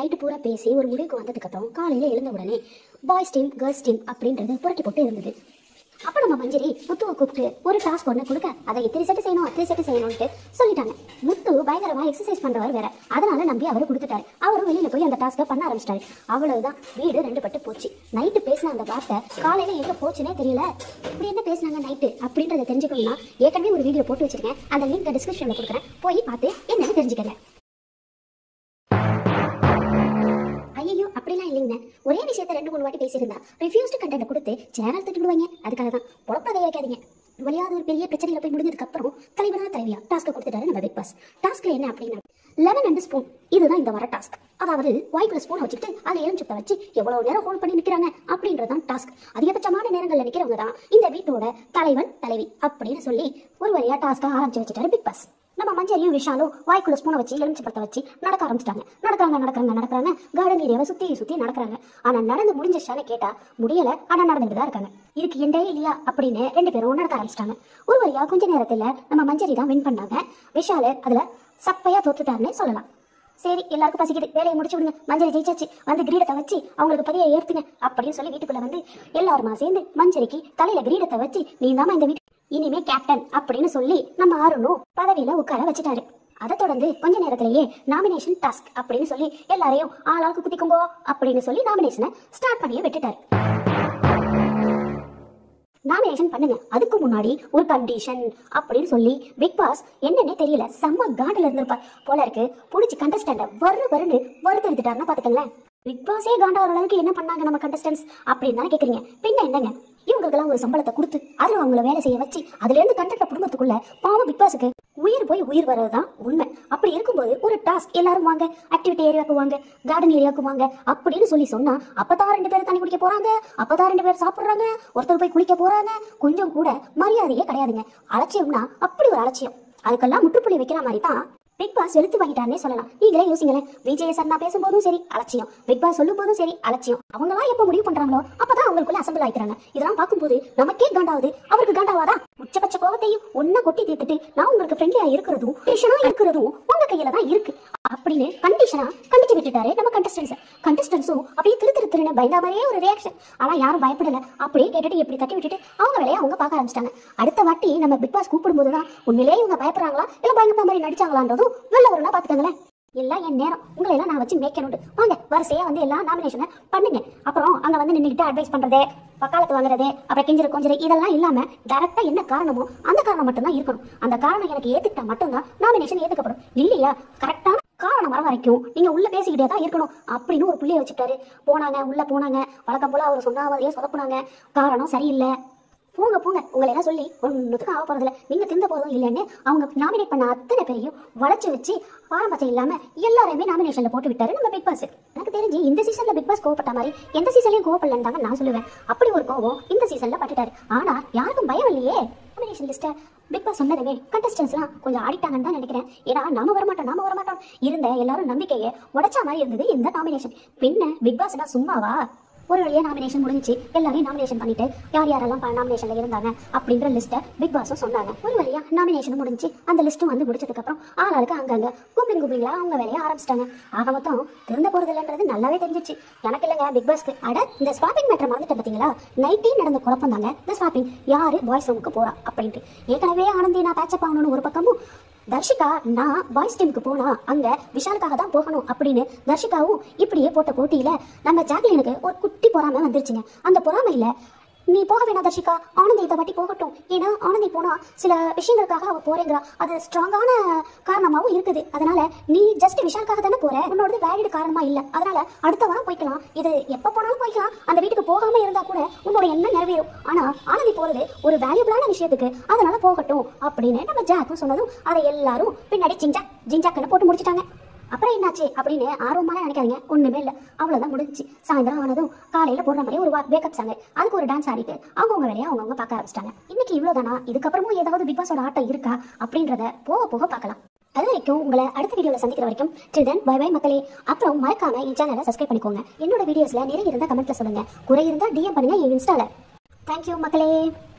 Night பூரா பேசி ஒரு முடிவுக்கு வந்ததுக்கப்புறம் காலையில் எழுந்த உடனே பாய்ஸ் டீம் கேர்ள்ஸ் டீம் அப்படின்றது புரட்டி போட்டு இருந்தது. அப்போ நம்ம மஞ்சரி முத்துவை கூப்பிட்டு ஒரு டாஸ்க் ஒன்று கொடுக்க அதை இத்தனை செட்டு செய்யணும் அத்தனை செட்டு செய்யணும்ட்டு சொல்லிட்டாங்க. முத்து பயங்கரமாக எக்ஸசைஸ் பண்ணுறவர் வேற, அதனால நம்பி அவர் கொடுத்துட்டாரு. அவரும் வெளியில் போய் அந்த டாஸ்க்கை பண்ண ஆரம்பிச்சிட்டாரு. அவ்வளவுதான், வீடு ரெண்டு பட்டு போச்சு. நைட்டு பேசின அந்த வார்த்தை காலையில் எங்கே போச்சுன்னே தெரியல. இப்படி என்ன பேசினாங்க நைட்டு அப்படின்றத தெரிஞ்சுக்கணும்னா ஏற்கனவே ஒரு வீடியோ போட்டு வச்சிருக்கேன், அந்த லிங்க் டிஸ்கிரிப்ஷனில் கொடுக்குறேன், போய் பார்த்து என்னன்னு தெரிஞ்சுக்கங்க. ஐயோ அப்படிலாம் இல்லைங்க, ஒரே விஷயத்த 2-3 வாட்டி பேசியிருந்தா ரிவ்யூஸ்டு கண்டென்ட் கொடுத்து சேனல் தட்டிடுவாங்க. அதுக்காக தான் பொழப்பதை வைக்காதீங்க. வழியாவது ஒரு பெரிய பிரச்சனையில போய் முடிஞ்சதுக்கு அப்புறம் தலைவியா டாஸ்க் கொடுத்துட்டாரு நம்ம பிக் பாஸ். டாஸ்க்ல என்ன அப்படின்னா லெமன் அண்ட் ஸ்பூன், இதுதான் இந்த வர டாஸ்க். அதாவது வாய்க்குள்ள ஸ்பூனை வச்சுட்டு அதில் எலுமிச்சப்பை வச்சு எவ்வளவு நேரம் ஹோல்ட் பண்ணி நிற்கிறாங்க அப்படின்றதான் டாஸ்க். அதிகபட்சமான நேரங்களில் நிற்கிறவங்க தான் இந்த வீட்டோட தலைவன் தலைவி அப்படின்னு சொல்லி ஒரு வழியா டாஸ்க்கை ஆரம்பிச்சு வச்சுட்டாரு பிக் பாஸ். நம்ம மஞ்சரியும் விஷாலும் வாய்க்குள்ள ஸ்பூனை வச்சு எலுமிச்சப்பழத்தை வச்சு நடக்க ஆரம்பிச்சிட்டாங்க. நடக்கிறாங்க கார்டன் ஏரியாவை சுத்தி நடக்கிறாங்க. ஆனா நடந்து முடிஞ்சிச்சான்னு கேட்டா முடியல, ஆனா நடந்துட்டு தான் இருக்காங்க. இதுக்கு எண்டே இல்லையா அப்படின்னு 2 பேரும் நடக்க ஆரம்பிச்சிட்டாங்க. ஒரு வழியா கொஞ்ச நேரத்துல நம்ம மஞ்சரி தான் வின் பண்ணாங்க. விஷாலு அதுல சப்பையா தோத்துட்டாருன்னு சொல்லலாம். சரி, எல்லாருக்கும் பசிக்குது, வேலையை முடிச்சு விடுங்க, மஞ்சரி ஜெயிச்சாச்சு, வந்து கிரீடத்தை வச்சு அவங்களுக்கு பதியை ஏற்றுங்க அப்படின்னு சொல்லி வீட்டுக்குள்ள வந்து எல்லாருமா சேர்ந்து மஞ்சரிக்கு தலையில கிரீடத்தை வச்சு நீ தாமா இந்த வீட்டு இனிமே கேப்டன் அப்படின்னு சொல்லி நம்ம அருணும் பதவியில உட்கார வச்சுட்டாரு. அதை தொடர்ந்து கொஞ்ச நேரத்திலேயே நாமினேஷன் டாஸ்க் அப்படின்னு சொல்லி எல்லாரையும் ஆளாளுக்கு குத்திக்கும்போ அப்படின்னு சொல்லி நாமினேஷனை ஸ்டார்ட் பண்ணியே விட்டுட்டாரு. நாமினேஷன் பண்ணுங்க, அதுக்கு முன்னாடி ஒரு கண்டிஷன் அப்படின்னு சொல்லி பிக் பாஸ் என்னன்னே தெரியல செம்ம காண்டில் இருந்திருப்பார் போல இருக்கு. பிடிச்சி கண்டஸ்டன்ட வருன்னு வருத்தெடுத்துட்டாருன்னா பாத்துக்கங்களேன். பிக் பாஸே காண்டாகிற அளவுக்கு என்ன பண்ணாங்க நம்ம கண்டஸ்டன்ஸ் அப்படின்னு தானே கேக்குறீங்க. பின்ன என்னங்க, இவங்களுக்கெல்லாம் ஒரு சம்பளத்தை கொடுத்து அதுல அவங்கள வேலை செய்ய வச்சு அதுல இருந்து கண்டென்ட் குடும்பத்துக்குள்ள பாவம் பிக் பாஸுக்கு உயிர் போய் உயிர் வர்றதுதான் உண்மை. அப்படி இருக்கும்போது ஒரு டாஸ்க் எல்லாரும் வாங்க ஆக்டிவிட்டி ஏரியாவுக்கு வாங்க கார்டன் ஏரியாவுக்கு வாங்க அப்படின்னு சொல்லி சொன்னா அப்பதான் 2 பேர் தண்ணி குடிக்க போறாங்க, அப்பதான் 2 பேர் சாப்பிடுறாங்க, ஒருத்தர் போய் குளிக்க போறாங்க. கொஞ்சம் கூட மரியாதையே கிடையாதுங்க. அலட்சியம்னா அப்படி ஒரு அலட்சியம். அதுக்கெல்லாம் முற்றுப்புள்ளி வைக்கிற மாதிரி தான் பிக் பாஸ் எடுத்து வாங்கிட்டாருன்னே சொல்லலாம். நீங்களே யோசிங்களேன், விஜய் சன்னா பேசும்போதும் சரி அலட்சியம், பிக் பாஸ் சொல்லும் போதும் சரி அலட்சியம். அவங்களாம் எப்ப முடிவு பண்றாங்களோ அப்பதான் அவங்களுக்குள்ள அசம்பிள் ஆயிக்கிறாங்க. இதெல்லாம் பார்க்கும்போது நமக்கே காண்டாவது, அவருக்கு காண்டாவாதா? உச்சபட்ச கோபத்தையும் ஒன்னா கொட்டி தீர்த்துட்டு நான் உங்களுக்கு ஃப்ரெண்ட்லியா இருக்கிறதும் உங்க கையில தான் இருக்கு அப்படின்னு கண்டிஷனா கண்டிச்சு விட்டுட்டாரு நம்ம கண்டஸ்டன்ஸும் அப்படியே திருன்னு பயந்த மாதிரியே ஒரு ரியாக்ஷன். ஆனா யாரும் பயப்படல, அப்படியே கேட்டுட்டு எப்படி தட்டி விட்டுட்டு அவங்க வேலையை அவங்க பார்க்க ஆரம்பிச்சிட்டாங்க. அடுத்த வாட்டி நம்ம பிக் பாஸ் கூப்பிடும் போதுதான் உண்மையிலேயே இவங்க பயப்படுறாங்களா இல்ல பயந்த மாதிரி நடிச்சாங்களான்றதும் வெளில வரும்னா பாத்துக்கங்களேன். எல்லாம் என் நேரம், உங்களை எல்லாம் நான் வச்சு மேய்க்கணும். வாங்க வரிசையா வந்து எல்லாம் நாமினேஷனை பண்ணுங்க. அப்புறம் அங்க வந்து நின்றுட்டு அட்வைஸ் பண்றதே, வக்காலத்து வாங்குறதே, அப்புறம் கொஞ்சம் இதெல்லாம் இல்லாம டைரக்டா என்ன காரணமோ அந்த காரணம் மட்டும்தான் இருக்கணும். அந்த காரணம் எனக்கு ஏத்துக்கிட்டா மட்டும்தான் நாமினேஷன் ஏத்துக்கப்படும். இல்லையா காரெக்டான காரணம் வர வரைக்கும் நீங்க உள்ள பேசிக்கிட்டே தான் இருக்கணும் அப்படின்னு ஒரு புள்ளியை வச்சுட்டாரு. உள்ள போனாங்க வழக்கம் போல அவர் சொன்ன மாதிரியே சொதப்புனாங்க. காரணம் சரியில்லை, போங்க உங்களை எல்லாம் சொல்லி ஒன்றுத்துக்கும் ஆக போறதில்ல, நீங்க திருந்த போதும் இல்லைன்னு அவங்க நாமினேட் பண்ண அத்தனை பேரையும் வளைச்சு வச்சு பாரம்பரியம் இல்லாம எல்லாரையுமே நாமினேஷன்ல போட்டு விட்டாரு நம்ம பிக் பாஸ். எனக்கு தெரிஞ்சு இந்த சீசன்ல பிக் பாஸ் கோவப்பட்ட மாதிரி எந்த சீசன்லயும் கோவப்படலன்னு தாங்க நான் சொல்லுவேன். அப்படி ஒரு கோவம் இந்த சீசன்ல பட்டுட்டாரு. ஆனா யாருக்கும் பயம் இல்லையே. நாமினேஷன் லிஸ்ட்டை பிக் பாஸ் சொன்னதுமே கண்டஸ்டன்ஸ்லாம் கொஞ்சம் ஆடிட்டாங்கன்னு தான் நினைக்கிறேன். ஏன்னா நாம வரமாட்டோம் இருந்த எல்லாரும் நம்பிக்கையை உடைச்சா மாதிரி இருந்தது இந்த நாமினேஷன். பின்ன பிக் பாஸ்னா சும்மாவா? ஒரு வழியா நாமினேஷன் முடிஞ்சு எல்லாரையும் நாமினேஷன் பண்ணிட்டு யாரெல்லாம் நாமினேஷன்ல இருந்தாங்க அப்படின்ற லிஸ்ட்டை பிக் பாஸும் சொன்னாங்க. ஒரு வழியா நாமினேஷன் முடிஞ்சு அந்த லிஸ்ட்டும் வந்து முடிச்சதுக்கு அப்புறம் ஆளாளுக்கு அங்கங்க கும்பிங்களா அவங்க வேலையை ஆரம்பிச்சிட்டாங்க. ஆக மொத்தம் திருந்த போறது இல்லைன்றது நல்லாவே தெரிஞ்சிச்சு. எனக்கு இல்லைங்க பிக் பாஸ்க்கு. இந்த ஸ்வாப்பிங் மேட்டர் மறந்துட்டு பார்த்தீங்களா? நைட்டே நடந்த குழப்பம் தாங்க இந்த ஸ்வாப்பிங். யாரு பாய்ஸ் ரூமுக்கு போறா அப்படின்ட்டு. ஏற்கனவே ஆனந்தி நான் பேச்சப் ஆகணும்னு ஒரு பக்கமும், தர்ஷிகா நான் பாய்ஸ் டீமுக்கு போனா அங்க விஷாலுக்காக தான் போகணும் அப்படின்னு தர்ஷிகாவும் இப்படியே போட்ட போட்டியில நம்ம ஜாக்லினுக்கு ஒரு குட்டி பொறாமை வந்துருச்சுங்க. அந்த பொறாமையில நீ போக வேணாம் தர்ஷிகா, ஆனந்தி இதை வாட்டி போகட்டும், ஏன்னா ஆனந்தி போனா சில விஷயங்களுக்காக அவ போறேங்கிறா, அது ஸ்ட்ராங்கான காரணமாகவும் இருக்குது. அதனால நீ ஜஸ்ட் விஷாலுக்காக தானே போற, உன்னோட வேலிட் காரணமா இல்ல. அதனால அடுத்த வாரம் போய்க்கலாம், இது எப்ப போனாலும் போய்க்கலாம், அந்த வீட்டுக்கு போகாம இருந்தா கூட உன்னோட எண்ணம் நிறைவேறும். ஆனா ஆனந்தி போறது ஒரு வேல்யூபிளான விஷயத்துக்கு, அதனால போகட்டும் அப்படின்னு நம்ம ஜாக்கும் சொன்னதும் அதை எல்லாரும் பின்னாடி ஜிஞ்சாக்குன்னு போட்டு முடிச்சிட்டாங்க. அப்புறம் என்னாச்சு அப்படின்னு ஆர்வமான நினைக்காதீங்க, ஒண்ணுமே இல்லை, அவ்வளவுதான் முடிஞ்சிச்சு. சாயந்தரம் ஆனதும் காலையில போடுற மாதிரி ஒரு வேக்கப் சாங், அதுக்கு ஒரு டான்ஸ் ஆடிட்டு அவங்கவுங்க வேலையை அவங்கவுங்க பார்க்க ஆரம்பிச்சிட்டாங்க. இன்னைக்கு இவ்வளவுதானா? இதுக்கப்புறமும் ஏதாவது பிக் பாஸோட ஆட்டம் இருக்கா அப்படின்றத போக பார்க்கலாம். அது வரைக்கும் உங்களை அடுத்த வீடியோல சந்திக்கிற வரைக்கும் till then bye bye மக்களே. அப்புறம் மறக்காம என் சேனலை சப்ஸ்கிரைப் பண்ணிக்கோங்க. என்னோட வீடியோஸ்ல நிறைய இருந்தா கமெண்ட்ல சொல்லுங்க, குறை இருந்தா DM பண்ணுங்க என் இன்ஸ்டால. தேங்க்யூ மக்களே.